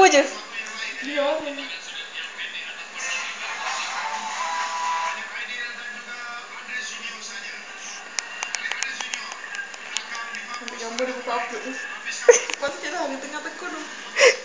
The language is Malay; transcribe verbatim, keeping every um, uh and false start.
tahu je. Dia orang. Ambil gambar dia buka upload ni. Sepatutnya lah, dia tengah tekun tu.